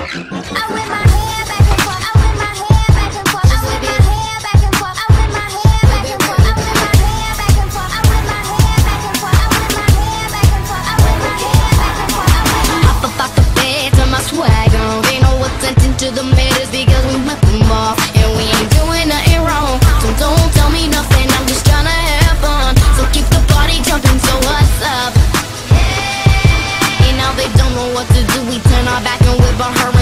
To the matters because we met them all, and we ain't doing nothing wrong. So don't tell me nothing, I'm just tryna have fun. So keep the party jumping, so what's up? And now they don't know what to do, we turn our back and whip on her.